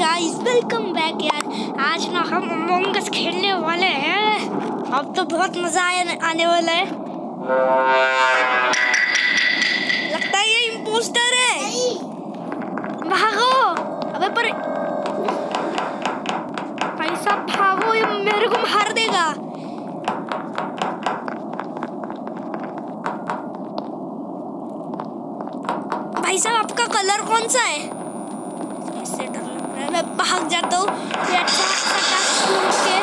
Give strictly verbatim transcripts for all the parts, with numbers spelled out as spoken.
Guys, welcome back यार। आज ना हम अमंग अस खेलने वाले हैं। अब तो बहुत मजा आने वाला है। लगता है ये इम्पोस्टर है। भागो। अबे पर भाई साहब भागो, ये मेरे को मार देगा। भाई साहब आपका कलर कौन सा है? इससे डर लग रहा है, मैं भाग जाता हूँ। अच्छा के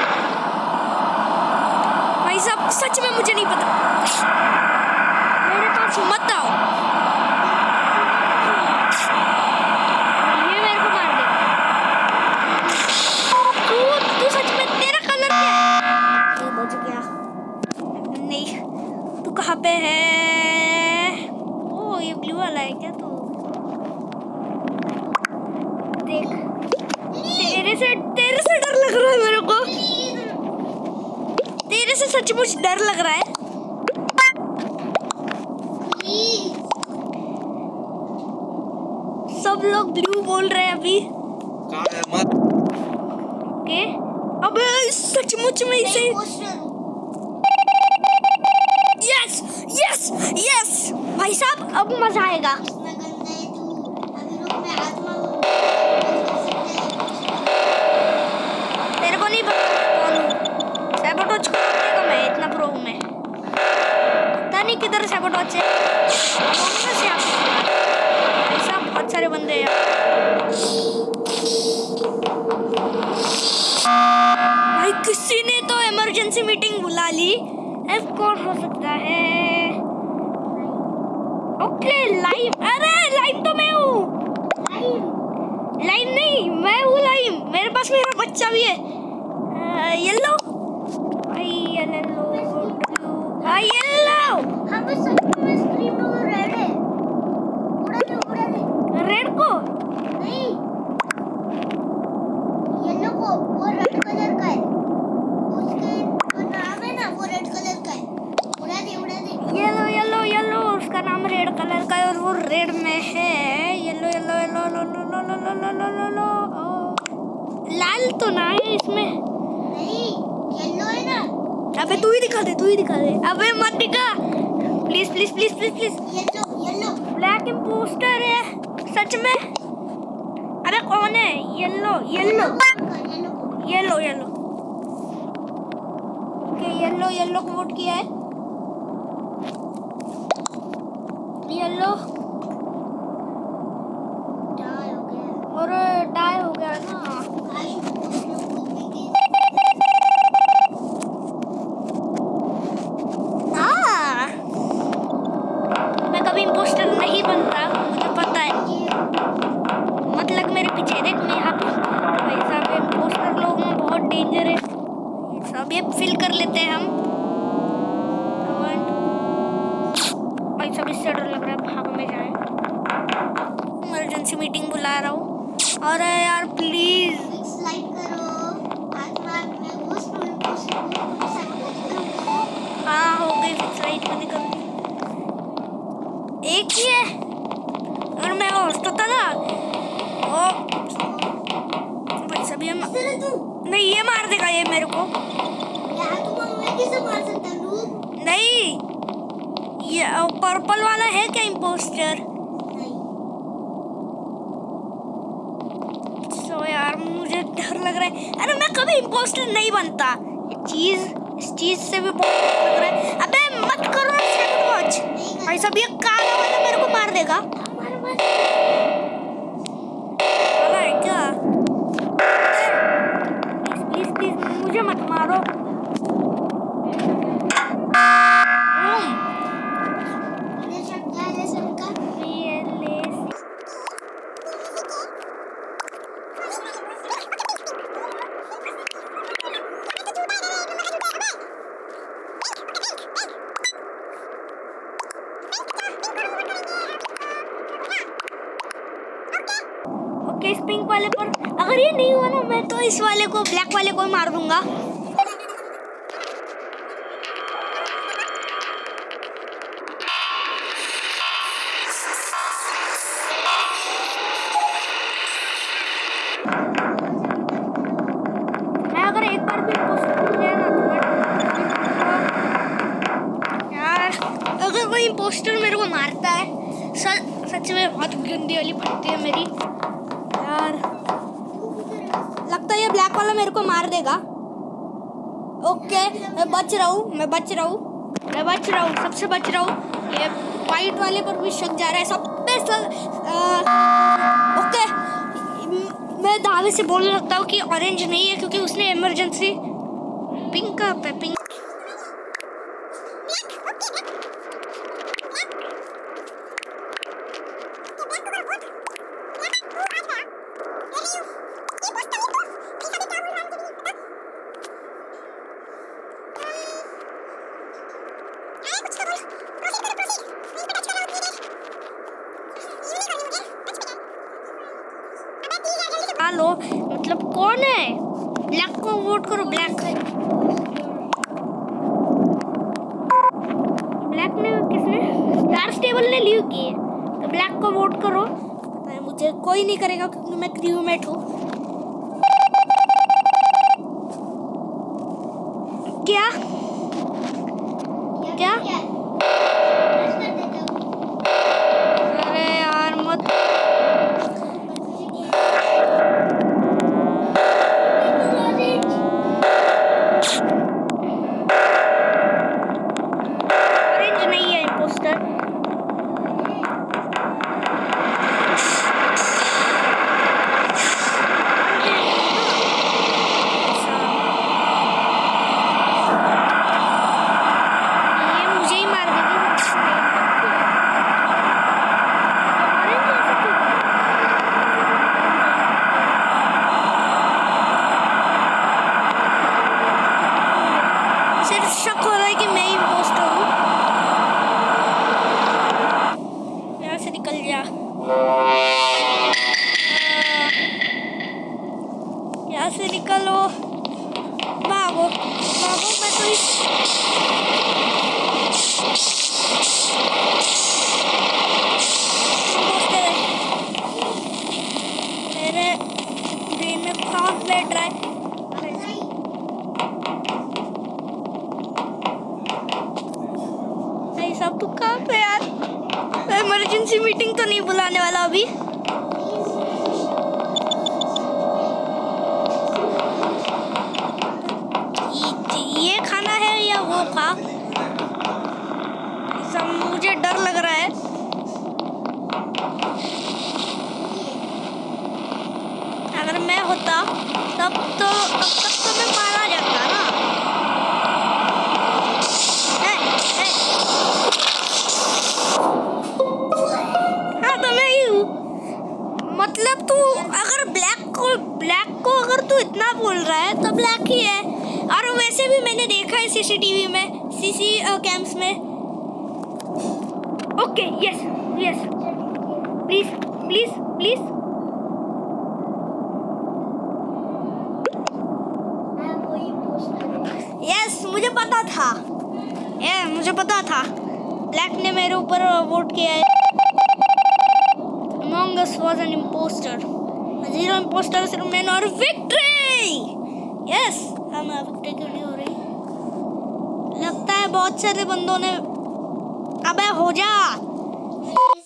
भाई साहब सच में मुझे नहीं पता, मेरे पास मत आओ। ये मेरे को मार दे। तू तू सच में, तेरा कलर क्या है? ये बच गया। नहीं, तू कहाँ पे है? ओ ये ब्लू वाला है क्या तू? देख, तेरे से तेरे से डर लग रहा है मेरे को। तेरे से सचमुच डर लग रहा है। सब लोग ब्लू बोल रहे हैं अभी। ओके, अबे सचमुच में इसे यस यस यस भाई साहब अब मजा आएगा। तेरे को नहीं पता सैबोटॉज करेगा। मैं इतना प्रो हूं, मैं पता नहीं किधर सैबोटॉज है। ऐसा बहुत सारे बंदे हैं भाई। किसी ने तो इमरजेंसी मीटिंग बुला ली। अब कौन हो सकता है? Okay lime. अरे लाइम तो मैं हूँ। लाइम नहीं, मैं हूँ लाइम। मेरे पास मेरा बच्चा भी है। येलो येलो भाई, येलो। हम बस में स्क्रीन में रेड है। उड़ा दे उड़ा दे रेड को। नहीं, येलो को। वो रेड कलर का है, उसके जो नाम है ना वो रेड कलर का है। उड़ा दे उड़ा दे। येलो येलो येलो, उसका नाम रेड कलर का है और वो रेड में है। येलो येलो येलो लो लो लो लो लो लो लो लो। लाल तो ना है इसमें। नहीं, येलो है ना। अबे तू ही दिखा दे, तू ही दिखा दे। अबे मत दिखा please please please please please. Yellow yellow black imposter है सच में। अबे कौन है? Yellow yellow yellow yellow. Okay yellow yellow को वोट किया है। येलो डाई हो गया। और डाई हो गया ना। इम्पोस्टर नहीं बनता, मुझे पता है। मतलब मेरे पीछे देख, मैं यहाँ पे भाई साहब इम्पोस्टर लोग में बहुत डेंजर है। सब ये फिल कर लेते हैं हम। भाई साहब इससे डर लग रहा है, भाग में जाए। इमरजेंसी मीटिंग बुला रहा हूँ। और यार प्लीज लाइक करो। हाँ हो गई फिक्स लाइट मैंने कर दी। एक ही है और मैं होस्ट होता ना। ओ भाई साहब ये नहीं, ये मार देगा ये मेरे को। यार तुम मैं कैसे मार सकता हूँ? नहीं, ये पर्पल वाला है क्या इम्पोस्टर? नहीं। सो यार मुझे डर लग रहा है। अरे मैं कभी इम्पोस्टर नहीं बनता। ये चीज इस चीज से भी बहुत लग रहा है। अबे मत करो सैबोटॉज। भाई साहब ये काला वाला मेरे को मार देगा। वाला है क्या? प्लीज प्लीज प्लीज मुझे मत मारो। इस पिंक वाले पर अगर ये नहीं हुआ ना, मैं तो इस वाले को, ब्लैक वाले को मार दूंगा। इम्पोस्टर मेरे को मारता है। सच सच में बहुत गंदी वाली फटती है मेरी यार। लगता है ये ब्लैक वाला मेरे को मार देगा। ओके मैं बच रहा हूँ मैं बच रहा हूँ मैं बच रहा हूँ सबसे बच रहा हूँ। ये वाइट वाले पर भी शक जा रहा है सब पे सब। ओके मैं दावे से बोल सकता हूँ कि ऑरेंज नहीं है क्योंकि उसने इमरजेंसी पिंक का पे पिंक। हेलो मतलब कौन है? ब्लैक को वोट करो। ब्लैक ब्लैक ने किसने स्टार स्टेबल ने लीव की है तो ब्लैक को वोट करो। पता है मुझे कोई नहीं करेगा क्योंकि मैं क्रूमेट हूँ। क्या क्या अरे यार मत यहाँ से निकलो। भागो भागो मैं तो इस मेरे ब्रेन में खौफ बैठ रहा है। नहीं सब तू कहाँ पे यार? इमरजेंसी मीटिंग तो नहीं बुलाने वाला अभी। ये खाना है या वो खा? सब मुझे डर लग रहा है। अगर मैं होता तब तो अब तक तो मैं मारा जाता ना। है, है। हाँ तो मैं ही हूँ। मतलब तू अगर ब्लैक को ब्लैक को अगर तू इतना बोल रहा है तो ब्लैक ही है। और वैसे भी मैंने देखा है सीसीटीवी में सीसी कैम्स में। Okay yes yes please please please yes मुझे पता था ये मुझे पता था ब्लैक ने मेरे ऊपर वोट किया है। Among Us was an imposter. Zero imposter सिर्फ मैन और विक्ट्री। यस हम विक्ट्री क्यों नहीं हो रही? लगता है बहुत सारे बंदों ने। अबे हो जा।